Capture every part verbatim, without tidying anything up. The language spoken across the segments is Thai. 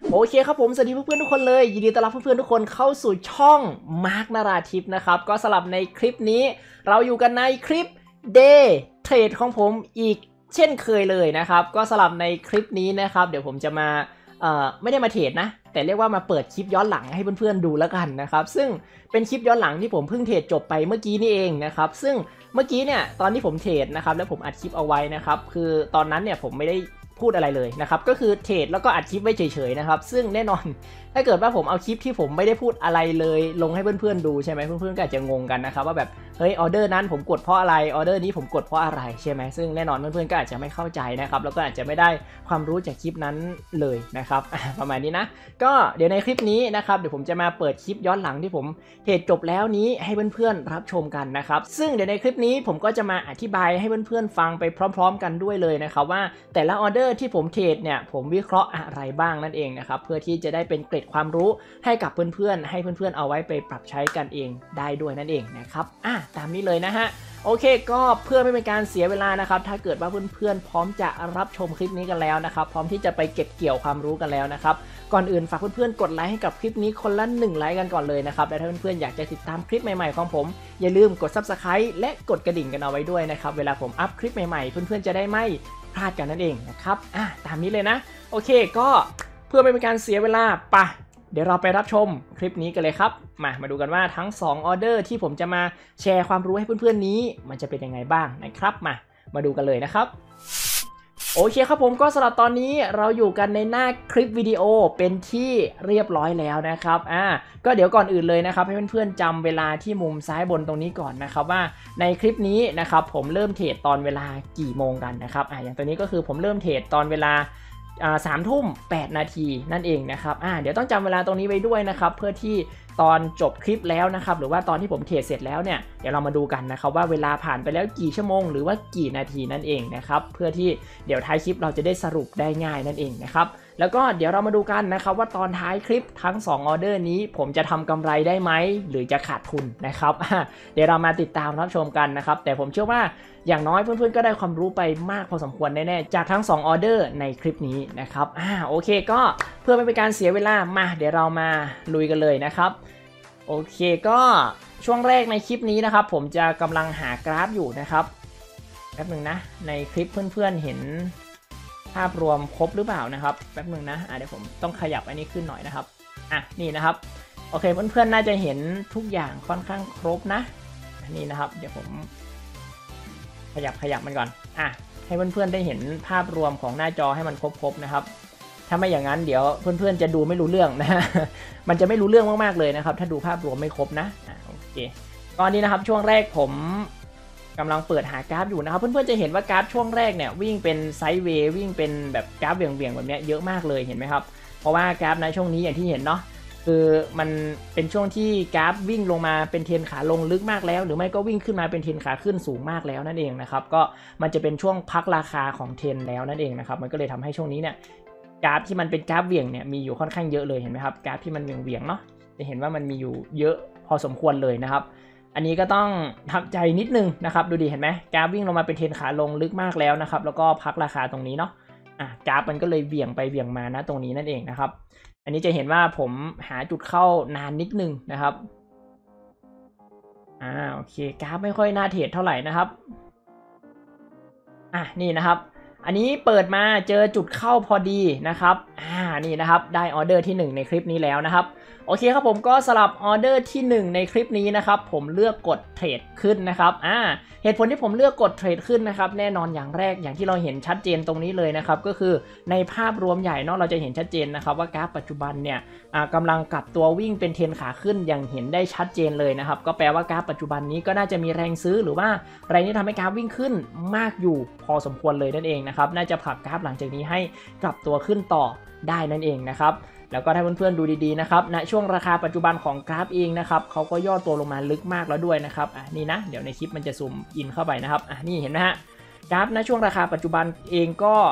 โอเคครับผมสวัสดีเพื่อนๆทุกคนเลยยินดีต้อนรับเพื่อนๆทุกคนเข้าสู่ช่องมาร์คนาราทิพย์นะครับก็สำหรับในคลิปนี้เราอยู่กันในคลิป Day Trade ของผมอีกเช่นเคยเลยนะครับก็สำหรับในคลิปนี้นะครับเดี๋ยวผมจะมาเอ่อไม่ได้มาเทรดนะแต่เรียกว่ามาเปิดคลิปย้อนหลังให้เพื่อนๆดูแล้วกันนะครับซึ่งเป็นคลิปย้อนหลังที่ผมเพิ่งเทรดจบไปเมื่อกี้นี่เองนะครับซึ่งเมื่อกี้เนี่ยตอนที่ผมเทรดนะครับแล้วผมอัดคลิปเอาไว้นะครับคือตอนนั้นเนี่ยผมไม่ได้พูดอะไรเลยนะครับก็คือเทรดแล้วก็อัดคลิปไว้เฉยๆนะครับซึ่งแน่นอนถ้าเกิดว่าผมเอาคลิปที่ผมไม่ได้พูดอะไรเลยลงให้เพื่อนๆดูใช่ไหมเพื่อนๆก็อาจจะงงกันนะครับว่าแบบเฮ้ยออเดอร์นั้นผมกดเพราะอะไรออเดอร์นี้ผมกดเพราะอะไรใช่ไหมซึ่งแน่นอนเพื่อนๆก็อาจจะไม่เข้าใจนะครับแล้วก็อาจจะไม่ได้ความรู้จากคลิปนั้นเลยนะครับประมาณนี้นะก็เดี๋ยวในคลิปนี้นะครับเดี๋ยวผมจะมาเปิดคลิปย้อนหลังที่ผมเทรดจบแล้วนี้ให้เพื่อนๆรับชมกันนะครับซึ่งเดี๋ยวในคลิปนี้ผมก็จะมาอธิบายให้เพื่อนๆฟังไปพร้อมๆกันด้วยเลยนะครับว่าแต่ละออเดอร์ที่ผมเทรดเนี่ยผมวิเคราะห์อะไรบ้างนั่นเองนะครับเพื่อที่จะได้เป็นเกร็ดความรู้ให้กับเพื่อนๆให้เพื่อนๆเอาไว้ไปปรับใช้กันเองได้ด้วยนั่นเองนะครับอ่ะตามนี้เลยนะฮะโอเคก็เพื่อไม่เป็นการเสียเวลานะครับถ้าเกิดว่าเพื่อนๆพร้อมจะรับชมคลิปนี้กันแล้วนะครับพร้อมที่จะไปเก็บเกี่ยวความรู้กันแล้วนะครับก่อนอื่นฝากเพื่อนๆกดไลค์ให้กับคลิปนี้คนละหนึ่งไลค์กันก่อนเลยนะครับและถ้าเพื่อนๆอยากจะติดตามคลิปใหม่ๆของผมอย่าลืมกด ซับสไครบ์ และกดกระดิ่งกันเอาไว้ด้วยนะครับเวลาผมอัพคลิปใหม่ๆเพื่อนๆจะได้ไม่พลาดกันนั่นเองนะครับอ่ะตามนี้เลยนะโอเคก็เพื่อไม่เป็นการเสียเวลาปะเดี๋ยวเราไปรับชมคลิปนี้กันเลยครับมามาดูกันว่าทั้งสองออเดอร์ที่ผมจะมาแชร์ความรู้ให้เพื่อนๆนี้มันจะเป็นยังไงบ้างนะครับมามาดูกันเลยนะครับโอเคครับผมก็สำหรับตอนนี้เราอยู่กันในหน้าคลิปวิดีโอเป็นที่เรียบร้อยแล้วนะครับอ่าก็เดี๋ยวก่อนอื่นเลยนะครับให้เพื่อนๆจำเวลาที่มุมซ้ายบนตรงนี้ก่อนนะครับว่าในคลิปนี้นะครับผมเริ่มเทรดตอนเวลากี่โมงกันนะครับอ่าอย่างตัวนี้ก็คือผมเริ่มเทรดตอนเวลาสามทุ่มแปดนาทีนั่นเองนะครับอ่าเดี๋ยวต้องจำเวลาตรงนี้ไว้ด้วยนะครับเพื่อที่ตอนจบคลิปแล้วนะครับหรือว่าตอนที่ผมเทรดเสร็จแล้วเนี่ยเดี๋ยวเรามาดูกันนะครับว่าเวลาผ่านไปแล้วกี่ชั่วโมงหรือว่ากี่นาทีนั่นเองนะครับเพื่อที่เดี๋ยวท้ายคลิปเราจะได้สรุปได้ง่ายนั่นเองนะครับแล้วก็เดี๋ยวเรามาดูกันนะครับว่าตอนท้ายคลิปทั้งสองออเดอร์นี้ผมจะทำกำไรได้ไหมหรือจะขาดทุนนะครับเดี๋ยวเรามาติดตามรับชมกันนะครับแต่ผมเชื่อว่าอย่างน้อยเพื่อนๆก็ได้ความรู้ไปมากพอสมควรแน่ๆจากทั้งสองออเดอร์ในคลิปนี้นะครับอ่าโอเคก็เพื่อไม่เป็นการเสียเวลามาเดี๋ยวเรามาลุยกันเลยนะครับโอเคก็ช่วงแรกในคลิปนี้นะครับผมจะกำลังหากราฟอยู่นะครับแป๊บนึงนะในคลิปเพื่อนๆเห็นภาพรวมครบหรือเปล่านะครับแป๊บนึงนะอ่ะเดี๋ยวผมต้องขยับอันนี้ขึ้นหน่อยนะครับอ่ะนี่นะครับโอเคเพื่อนๆน่าจะเห็นทุกอย่างค่อนข้างครบนะนี่นะครับเดี๋ยวผมขยับขยับมันก่อนอ่ะให้เพื่อนๆได้เห็นภาพรวมของหน้าจอให้มันครบๆนะครับถ้าไม่อย่างนั้นเดี๋ยวเพื่อนๆจะดูไม่รู้เรื่องนะมันจะไม่รู้เรื่องมากๆเลยนะครับถ้าดูภาพรวมไม่ครบนะอ่ะโอเคตอนนี้นะครับช่วงแรกผมกำลังเปิดหากราฟอยู่นะครับเพื่อนๆจะเห็นว่ากราฟช่วงแรกเนี่ยวิ่งเป็นไซด์เวย์วิ่งเป็นแบบกราฟเบี่ยงๆแบบนี้เยอะมากเลยเห็นไหมครับเพราะว่ากราฟในช่วงนี้อย่างที่เห็นเนาะคือมันเป็นช่วงที่กราฟวิ่งลงมาเป็นเทรนขาลงลึกมากแล้วหรือไม่ก็วิ่งขึ้นมาเป็นเทรนขาขึ้นสูงมากแล้วนั่นเองนะครับก็มันจะเป็นช่วงพักราคาของเทรนแล้วนั่นเองนะครับมันก็เลยทำให้ช่วงนี้เนี่ยกราฟที่มันเป็นกราฟเบี่ยงเนี่ยมีอยู่ค่อนข้างเยอะเลยเห็นไหมครับกราฟที่มันเบี่ยงๆเนาะจะเห็นว่ามันมีอยู่เยอะพอสมควรเลยนะครับอันนี้ก็ต้องทำใจนิดนึงนะครับดูดิเห็นไหมกราฟวิ่งลงมาเป็นเทรนขาลงลึกมากแล้วนะครับแล้วก็พักราคาตรงนี้เนาะอ่ะกราฟมันก็เลยเบี่ยงไปเบี่ยงมานะตรงนี้นั่นเองนะครับอันนี้จะเห็นว่าผมหาจุดเข้านานนิดนึงนะครับอ่าโอเคกราฟไม่ค่อยน่าเทรดเท่าไหร่นะครับอ่ะนี่นะครับอันนี้เปิดมาเจอจุดเข้าพอดีนะครับอ่านี่นะครับได้ออเดอร์ที่หนึ่งในคลิปนี้แล้วนะครับโอเคครับผมก็สลับออเดอร์ที่หนึ่งในคลิปนี้นะครับผมเลือกกดเทรดขึ้นนะครับอ่าเหตุผลที่ผมเลือกกดเทรดขึ้นนะครับแน่นอนอย่างแรกอย่างที่เราเห็นชัดเจนตรงนี้เลยนะครับก็คือในภาพรวมใหญ่เนาะเราจะเห็นชัดเจนนะครับว่ากราฟปัจจุบันเนี่ยอ่ากำลังกลับตัววิ่งเป็นเทรนขาขึ้นอย่างเห็นได้ชัดเจนเลยนะครับก็แปลว่ากราฟปัจจุบันนี้ก็น่าจะมีแรงซื้อหรือว่าแรงที่ทำให้กราฟวิ่งขึ้นมากอยู่พอสมควรเลยนั่นเองนะครับน่าจะผลักกราฟหลังจากนี้ให้กลับตัวขึ้นต่อได้นั่นเองนะครับแล้วก็ถ้าเพื่อนๆดูดีๆนะครับณช่วงราคาปัจจุบันของกราฟเองนะครับเขาก็ย่อตัวลงมาลึกมากแล้วด้วยนะครับอ่ะนี่นะเดี๋ยวในคลิปมันจะซูมอินเข้าไปนะครับอ่ะนี่เห็นไหมฮะกราฟณช่วงราคาปัจจุบันเองก็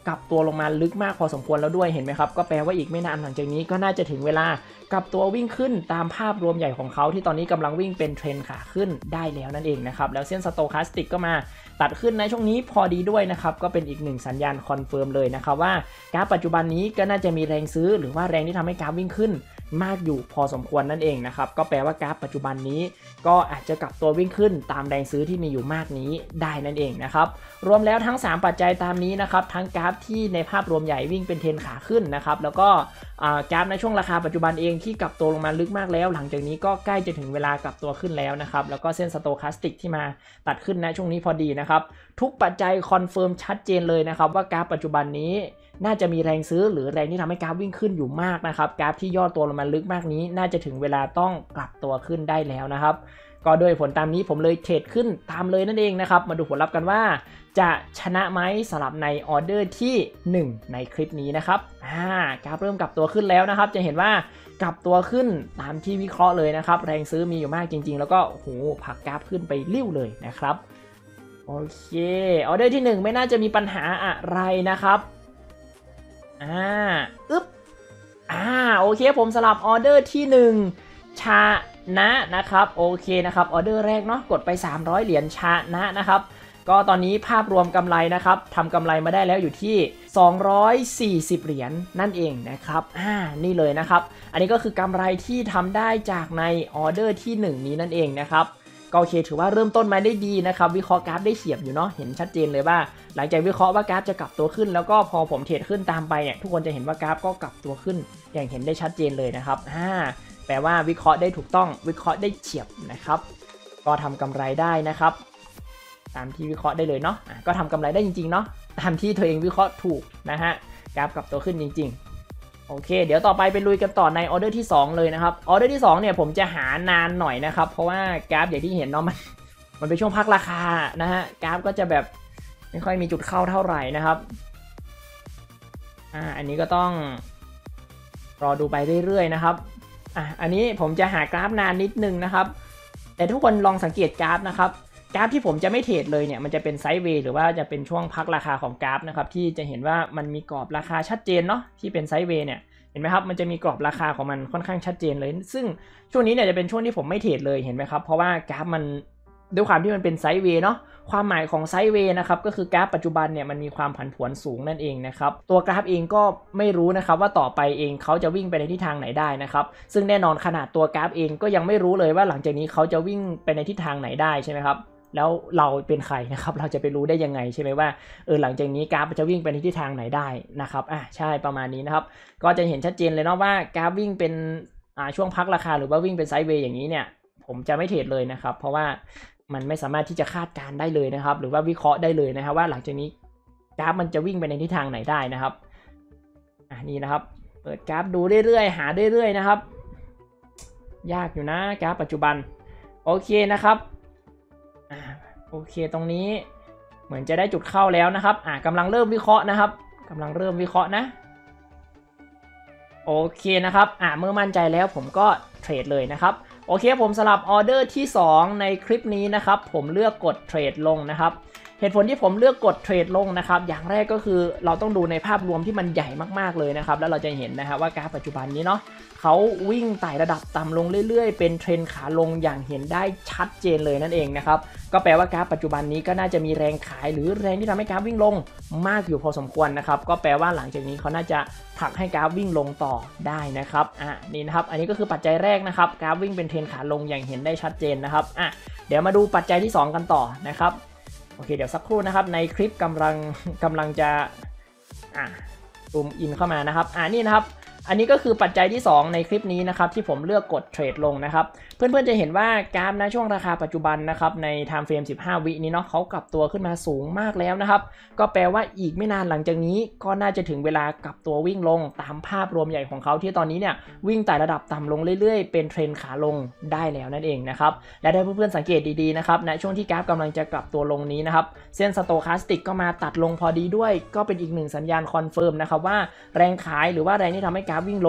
กลับตัวลงมาลึกมากพอสมควรแล้วด้วยเห็นไหมครับก็แปลว่าอีกไม่นานหลังจากนี้ก็น่าจะถึงเวลากลับตัววิ่งขึ้นตามภาพรวมใหญ่ของเขาที่ตอนนี้กำลังวิ่งเป็นเทรนขาขึ้นได้แล้วนั่นเองนะครับแล้วเส้นสโตคาสติกก็มาตัดขึ้นในช่วงนี้พอดีด้วยนะครับก็เป็นอีกหนึ่งสัญญาณคอนเฟิร์มเลยนะครับว่ากราฟปัจจุบันนี้ก็น่าจะมีแรงซื้อหรือว่าแรงที่ทำให้กราฟวิ่งขึ้นมากอยู่พอสมควรนั่นเองนะครับก็แปลว่ากราฟปัจจุบันนี้ก็อาจจะกลับตัววิ่งขึ้นตามแรงซื้อที่มีอยู่มากนี้ได้นั่นเองนะครับรวมแล้วทั้งสามปัจจัยตามนี้นะครับทั้งกราฟที่ในภาพรวมใหญ่วิ่งเป็นเทรนขาขึ้นนะครับแล้วก็กราฟในช่วงราคาปัจจุบันเองที่กลับตัวลงมาลึกมากแล้วหลังจากนี้ก็ใกล้จะถึงเวลากลับตัวขึ้นแล้วนะครับแล้วก็เส้นสโตคาสติกที่มาตัดขึ้นในช่วงนี้พอดีนะครับทุกปัจจัยคอนเฟิร์มชัดเจนเลยนะครับว่ากราฟปัจจุบันนี้น่าจะมีแรงซื้อหรือแรงที่ทำให้กราฟวิ่งขึ้นอยู่มากนะครับกราฟที่ย่อตัวลงมาลึกมากนี้น่าจะถึงเวลาต้องกลับตัวขึ้นได้แล้วนะครับก็โดยผลตามนี้ผมเลยเทรดขึ้นตามเลยนั่นเองนะครับมาดูผลลัพธ์กันว่าจะชนะไหมสำหรับในออเดอร์ที่หนึ่งในคลิปนี้นะครับอ่ากราฟเริ่มกลับตัวขึ้นแล้วนะครับจะเห็นว่ากลับตัวขึ้นตามที่วิเคราะห์เลยนะครับแรงซื้อมีอยู่มากจริงๆแล้วก็โอ้โหผลักกราฟขึ้นไปริ้วเลยนะครับโอเคออเดอร์ที่หนึ่งไม่น่าจะมีปัญหาอะไรนะครับอ่าอึ๊บอ่าโอเคผมสลับออเดอร์ที่หนึ่งชานะนะครับโอเคนะครับออเดอร์แรกเนาะกดไปสามร้อยเหรียญชานะนะครับก็ตอนนี้ภาพรวมกำไรนะครับทำกำไรมาได้แล้วอยู่ที่สองร้อยสี่สิบเหรียญนั่นเองนะครับอ่านี่เลยนะครับอันนี้ก็คือกำไรที่ทำได้จากในออเดอร์ที่หนึ่งนี้นั่นเองนะครับก็โอเคถือว่าเริ่มต้นมาได้ดีนะครับวิเคราะห์กราฟได้เฉียบอยู่เนาะเห็นชัดเจนเลยว่าหลังจากวิเคราะห์ว่ากราฟจะกลับตัวขึ้นแล้วก็พอผมเทรดขึ้นตามไปเนี่ยทุกคนจะเห็นว่ากราฟก็กลับตัวขึ้นอย่างเห็นได้ชัดเจนเลยนะครับอ่าแปลว่าวิเคราะห์ได้ถูกต้องวิเคราะห์ได้เฉียบนะครับก็ทำกำไรได้นะครับตามที่วิเคราะห์ได้เลยเนาะะก็ทำกำไรได้จริงๆเนาะตามที่ตัวเองวิเคราะห์ถูกนะฮะกราฟกลับตัวขึ้นจริงๆโอเคเดี๋ยวต่อไปไปลุยกันต่อในออเดอร์ที่สองเลยนะครับออเดอร์ที่สองเนี่ยผมจะหานานหน่อยนะครับเพราะว่ากราฟอย่างที่เห็นเนาะมันมันเป็นช่วงพักราคานะฮะกราฟก็จะแบบไม่ค่อยมีจุดเข้าเท่าไหร่นะครับอ่าอันนี้ก็ต้องรอดูไปเรื่อยๆนะครับอ่ะอันนี้ผมจะหากราฟนานนิดนึงนะครับแต่ทุกคนลองสังเกตกราฟนะครับกราฟที่ผมจะไม่เทรดเลยเนี่ยมันจะเป็นไซด์เวย์หรือว่าจะเป็นช่วงพักราคาของกราฟนะครับที่จะเห็นว่ามันมีกรอบราคาชัดเจนเนาะที่เป็นไซด์เวย์เนี่ยเห็นไหมครับมันจะมีกรอบราคาของมันค่อนข้างชัดเจนเลยซึ่งช่วงนี้เนี่ยจะเป็นช่วงที่ผมไม่เทรดเลยเห็นไหมครับเพราะว่ากราฟมันด้วยความที่มันเป็นไซด์เวย์เนาะความหมายของไซด์เวย์นะครับก็คือกราฟปัจจุบันเนี่ยมันมีความผันผวนสูงนั่นเองนะครับตัวกราฟเองก็ไม่รู้นะครับว่าต่อไปเองเขาจะวิ่งไปในทิศทางไหนได้นะครับซึ่งแน่นอนขนาดตัวกราฟเองก็ยังไม่รู้เลยว่าหลังจากนี้เขาจะวิ่งไปในทิศทางไหนได้ใช่ไหมครับแล้วเราเป็นใครนะครับเราจะไปรู้ได้ยังไงใช่ไหมว่าเออหลังจากนี้กราฟจะวิ่งไปในทิศทางไหนได้นะครับอ่ะใช่ประมาณนี้นะครับก็จะเห็นชัดเจนเลยเนาะว่ากราฟวิ่งเป็นอ่าช่วงพักราคาหรือว่าวิ่งเป็นไซด์เวย์อย่างนี้เนี่ยผมจะไม่เทรดเลยนะครับเพราะว่ามันไม่สามารถที่จะคาดการได้เลยนะครับหรือว่าวิเคราะห์ได้เลยนะครับว่าหลังจากนี้กราฟมันจะวิ่งไปในทิศทางไหนได้นะครับอ่ะนี่นะครับเปิดกราฟดูเรื่อยๆหาเรื่อยๆนะครับยากอยู่นะกราฟปัจจุบันโอเคนะครับอ่าโอเคตรงนี้เหมือนจะได้จุดเข้าแล้วนะครับอ่ากำลังเริ่มวิเคราะห์นะครับกำลังเริ่มวิเคราะห์นะโอเคนะครับอ่าเมื่อมั่นใจแล้วผมก็เทรดเลยนะครับโอเคผมสลับออเดอร์ที่สองในคลิปนี้นะครับผมเลือกกดเทรดลงนะครับเหตุผลที่ผมเลือกกดเทรดลงนะครับอย่างแรกก็คือเราต้องดูในภาพรวมที่มันใหญ่มากๆเลยนะครับแล้วเราจะเห็นนะครับว่ากราฟปัจจุบันนี้เนาะเขาวิ่งไต่ระดับต่ำลงเรื่อยๆเป็นเทรนขาลงอย่างเห็นได้ชัดเจนเลยนั่นเองนะครับก็แปลว่ากราฟปัจจุบันนี้ก็น่าจะมีแรงขายหรือแรงที่ทำให้กราฟวิ่งลงมากอยู่พอสมควรนะครับก็แปลว่าหลังจากนี้เขาน่าจะผลักให้กราฟวิ่งลงต่อได้นะครับอ่ะนี่นะครับอันนี้ก็คือปัจจัยแรกนะครับกราฟวิ่งเป็นเทรนขาลงอย่างเห็นได้ชัดเจนนะครับอ่ะเดี๋ยวมาดูปัจจัยที่สองกันต่อนะครับโอเคเดี๋ยวสักครู่นะครับในคลิปกำลังกำลังจะอ่ะซูมอินเข้ามานะครับอ่ะนี่นะครับอันนี้ก็คือปัจจัยที่สองในคลิปนี้นะครับที่ผมเลือกกดเทรดลงนะครับเพื่อนๆจะเห็นว่ากราฟในช่วงราคาปัจจุบันนะครับใน time frame สิบห้าวินี้เนาะเขากลับตัวขึ้นมาสูงมากแล้วนะครับก็แปลว่าอีกไม่นานหลังจากนี้ก็น่าจะถึงเวลากลับตัววิ่งลงตามภาพรวมใหญ่ของเขาที่ตอนนี้เนี่ยวิ่งไต่ระดับต่ำลงเรื่อยๆเป็นเทรนขาลงได้แล้วนั่นเองนะครับและถ้าเพื่อนๆสังเกตดีๆนะครับในช่วงที่กราฟกำลังจะกลับตัวลงนี้นะครับเส้นสโตคาสติกก็มาตัดลงพอดีด้วยก็เป็นอีกหนึ่งสัญญาณคอนเฟิร์มนะครับว่าแรงขายหรือว่าแรงที่ทำให้กราฟวิ่งลง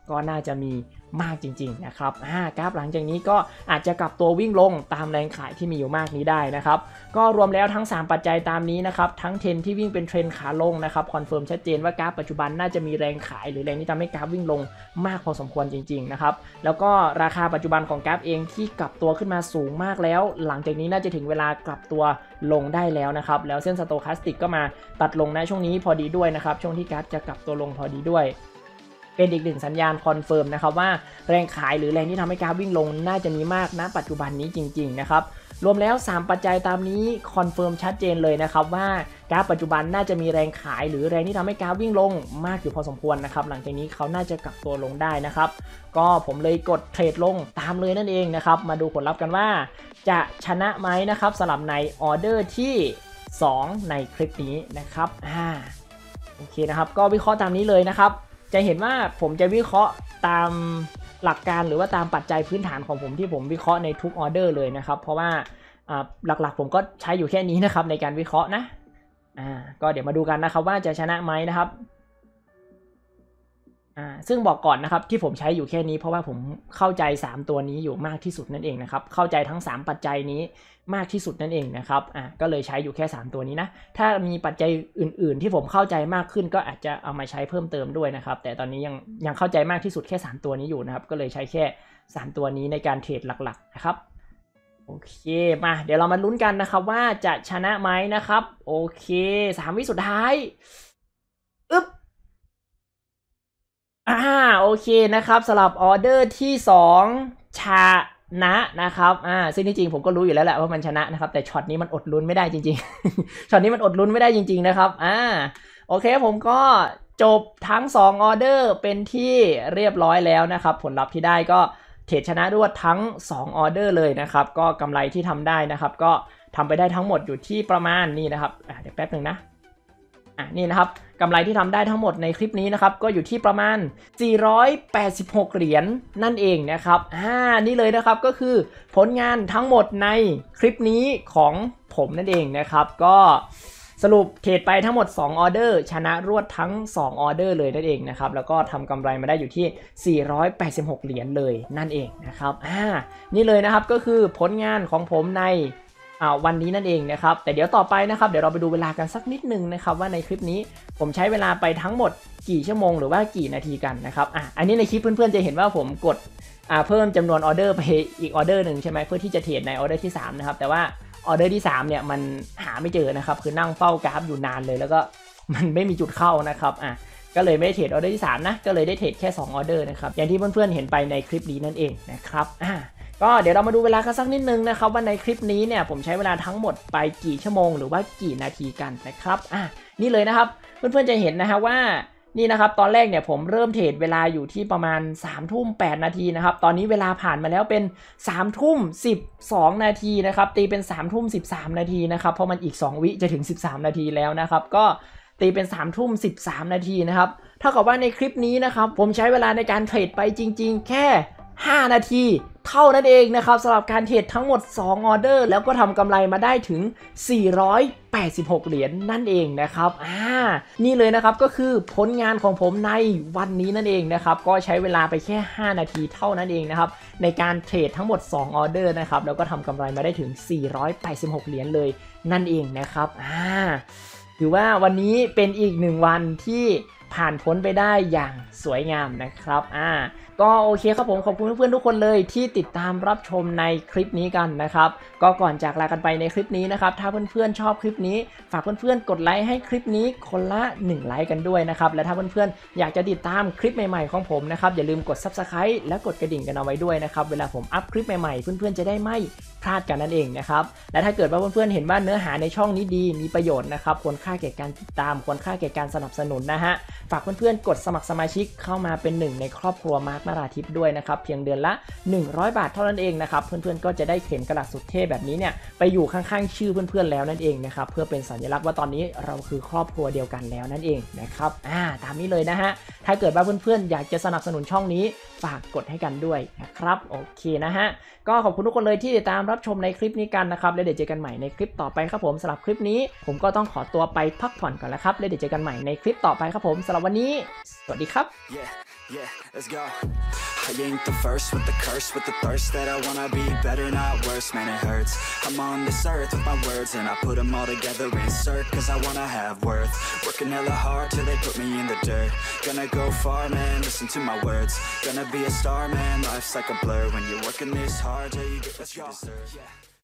ก็น่าจะมีมากจริงๆนะครับอ่ากราฟหลังจากนี้ก็อาจจะกลับตัววิ่งลงตามแรงขายที่มีอยู่มากนี้ได้นะครับก็รวมแล้วทั้งสามปัจจัยตามนี้นะครับทั้งเทรนที่วิ่งเป็นเทรนขาลงนะครับคอนเฟิร์มชัดเจนว่ากราฟปัจจุบันน่าจะมีแรงขายหรือแรงที่ทำให้กราฟวิ่งลงมากพอสมควรจริงๆนะครับแล้วก็ราคาปัจจุบันของกราฟเองที่กลับตัวขึ้นมาสูงมากแล้วหลังจากนี้น่าจะถึงเวลากลับตัวลงได้แล้วนะครับแล้วเส้นสโตแคสติกก็มาตัดลงในช่วงนี้พอดีด้วยนะครับช่วงที่กราฟจะกลับตัวลงพอดีด้วยเป็นอีกหนึ่งสัญญาณคอนเฟิร์มนะครับว่าแรงขายหรือแรงที่ทำให้กราฟวิ่งลงน่าจะมีมากณปัจจุบันนี้จริงๆนะครับรวมแล้วสามปัจจัยตามนี้คอนเฟิร์มชัดเจนเลยนะครับว่ากราฟปัจจุบันน่าจะมีแรงขายหรือแรงที่ทำให้กราฟวิ่งลงมากอยู่พอสมควรนะครับหลังจากนี้เขาน่าจะกลับตัวลงได้นะครับก็ผมเลยกดเทรดลงตามเลยนั่นเองนะครับมาดูผลลัพธ์กันว่าจะชนะไหมนะครับสำหรับในออเดอร์ที่สองในคลิปนี้นะครับอ่าโอเคนะครับก็วิเคราะห์ตามนี้เลยนะครับจะเห็นว่าผมจะวิเคราะห์ตามหลักการหรือว่าตามปัจจัยพื้นฐานของผมที่ผมวิเคราะห์ในทุกออเดอร์เลยนะครับเพราะว่าหลักๆผมก็ใช้อยู่แค่นี้นะครับในการวิเคราะห์นะอ่าก็เดี๋ยวมาดูกันนะครับว่าจะชนะไหมนะครับอ่าซึ่งบอกก่อนนะครับที่ผมใช้อยู่แค่นี้เพราะว่าผมเข้าใจสามตัวนี้อยู่มากที่สุดนั่นเองนะครับเข้าใจทั้งสามปัจจัยนี้มากที่สุดนั่นเองนะครับอ่าก็เลยใช้อยู่แค่สามตัวนี้นะถ้ามีปัจจัยอื่นๆที่ผมเข้าใจมากขึ้นก็อาจจะเอามาใช้เพิ่มเติมด้วยนะครับแต่ตอนนี้ยังยังเข้าใจมากที่สุดแค่สามตัวนี้อยู่นะครับก็เลยใช้แค่สามตัวนี้ในการเทรดหลักๆนะครับโอเคมาเดี๋ยวเรามาลุ้นกันนะครับว่าจะชนะไหมนะครับโอเคสามวิสุดท้ายอึ๊บอ่าโอเคนะครับสำหรับออเดอร์ที่สองชนะนะครับอ่าซึ่งที่จริงผมก็รู้อยู่แล้วแหละว่ามันชนะนะครับแต่ช็อตนี้มันอดลุ้นไม่ได้จริงๆ ช็อตนี้มันอดลุ้นไม่ได้จริงๆนะครับอ่าโอเคผมก็จบทั้งสองออเดอร์เป็นที่เรียบร้อยแล้วนะครับผลลัพธ์ที่ได้ก็เทรดชนะรวดทั้งสองออเดอร์เลยนะครับก็กำไรที่ทำได้นะครับก็ทำไปได้ทั้งหมดอยู่ที่ประมาณนี่นะครับอ่าเดี๋ยวแป๊บนึงนะอ่ะนี่นะครับกำไรที่ทำได้ทั้งหมดในคลิปนี้นะครับก็อยู่ที่ประมาณสี่ร้อยแปดสิบหกเหรียญนั่นเองนะครับอ่านี่เลยนะครับก็คือผลงานทั้งหมดในคลิปนี้ของผมนั่นเองนะครับก็สรุปเทรดไปทั้งหมดสองออเดอร์ชนะรวดทั้งสองออเดอร์เลยนั่นเองนะครับแล้วก็ทำกำไรมาได้อยู่ที่สี่ร้อยแปดสิบหกเหรียญเลยนั่นเองนะครับอ่านี่เลยนะครับก็คือผลงานของผมในวันนี้นั่นเองนะครับแต่เดี๋ยวต่อไปนะครับเดี๋ยวเราไปดูเวลากันสักนิดนึงนะครับว่าในคลิปนี้ผมใช้เวลาไปทั้งหมดกี่ชั่วโมงหรือว่ากี่นาทีกันนะครับอ่ะอันนี้ในคลิปเพื่อนๆจะเห็นว่าผมกดอ่าเพิ่มจำนวนออเดอร์ไปอีกออเดอร์หนึ่งใช่ไหมเพื่อที่จะเทรดในออเดอร์ที่สามนะครับแต่ว่าออเดอร์ที่สามเนี่ยมันหาไม่เจอนะครับคือนั่งเฝ้ากราฟอยู่นานเลยแล้วก็มันไม่มีจุดเข้านะครับอ่ะก็เลยไม่ได้เทรดออเดอร์ที่สามนะก็เลยได้เทรดแค่สองออเดอร์นะครับอย่างที่เพื่อนๆเห็นไปในคลิปนี้นั่นเองนะครับอ่ะก็เดี๋ยวเรามาดูเวลากันสักนิดนึงนะครับว่าในคลิปนี้เนี่ยผมใช้เวลาทั้งหมดไปกี่ชั่วโมงหรือว่ากี่นาทีกันนะครับอ่ะนี่เลยนะครับเพื่อนๆจะเห็นนะฮะว่านี่นะครับตอนแรกเนี่ยผมเริ่มเทรดเวลาอยู่ที่ประมาณสามทุ่มแปดนาทีนะครับตอนนี้เวลาผ่านมาแล้วเป็นสามทุ่มสิบสองนาทีนะครับตีเป็นสามทุ่มสิบสามนาทีนะครับเพราะมันอีกสองวิจะถึงสิบสามนาทีแล้วนะครับก็ตีเป็นสามทุ่มสิบสามนาทีนะครับเท่ากับว่าในคลิปนี้นะครับผมใช้เวลาในการเทรดไปจริงๆแค่ห้านาทีเท่านั้นเองนะครับสำหรับการเทรดทั้งหมดสองออเดอร์แล้วก็ทำกำไรมาได้ถึงสี่ร้อยแปดสิบหกเหรียญ นั่นเองนะครับอ่านี่เลยนะครับก็คือผลงานของผมในวันนี้นั่นเองนะครับก็ใช้เวลาไปแค่ห้านาทีเท่านั้นเองนะครับในการเทรดทั้งหมดสองออเดอร์นะครับแล้วก็ทำกำไรมาได้ถึงสี่ร้อยแปดสิบหกเหรียญเลยนั่นเองนะครับอ่าถือว่าวันนี้เป็นอีกหนึ่งวันที่ผ่านพ้นไปได้อย่างสวยงามนะครับอ่าก็โอเคครับผมขอบคุณเพื่อนๆทุกคนเลยที่ติดตามรับชมในคลิปนี้กันนะครับก็ก่อนจากลากันไปในคลิปนี้นะครับถ้าเพื่อนๆชอบคลิปนี้ฝากเพื่อนๆกดไลค์ให้คลิปนี้คนละหนึ่งไลค์กันด้วยนะครับและถ้าเพื่อนๆอยากจะติดตามคลิปใหม่ๆของผมนะครับอย่าลืมกด ซับสไครบ์ และกดกระดิ่งกันเอาไว้ด้วยนะครับเวลาผมอัพคลิปใหม่ๆเพื่อนๆจะได้ไม่พลาดกันนั่นเองนะครับและถ้าเกิดว่าเพื่อนๆเห็นว่าเนื้อหาในช่องนี้ดีมีประโยชน์นะครับควรค่าแก่การติดตามควรค่าแก่การสนับสนุนนะฮะฝากเพื่อนๆกดสมัครสมาชิกเข้ามาเป็นหนึ่งในครอบครัวมาร์คนราธิปด้วยนะครับเพียงเดือนละหนึ่งร้อยบาทเท่านั้นเองนะครับเพื่อนๆก็จะได้เข็มกระดาษสุดเท่แบบนี้เนี่ยไปอยู่ข้างๆชื่อเพื่อนๆแล้วนั่นเองนะครับเพื่อเป็นสัญลักษณ์ว่าตอนนี้เราคือครอบครัวเดียวกันแล้วนั่นเองนะครับอ่าตามนี้เลยนะฮะถ้าเกิดว่าเพื่อนๆอยากจะสนับสนุนช่องนี้ฝากกดให้กันด้วยนะครับโอเคนะฮะก็ขอบคุณทุกคนเลยที่ติดตามรับรับชมในคลิปนี้กันนะครับแล้วเดี๋ยวเจอกันใหม่ในคลิปต่อไปครับผมสำหรับคลิปนี้ผมก็ต้องขอตัวไปพักผ่อนก่อนแล้วครับแล้วเดี๋ยวเจอกันใหม่ในคลิปต่อไปครับผมสำหรับวันนี้สวัสดีครับ Yeah, yeah, let's go. I ain't the first with the curse, with the thirst that I wanna be better, not worse, man, it hurts. I'm on this earth with my words, and I put them all together, insert, cause I wanna have worth. Working hella hard till they put me in the dirt. Gonna go far, man, listen to my words. Gonna be a star, man, life's like a blur. When you're working this hard, yeah, you get what you deserve. Yeah.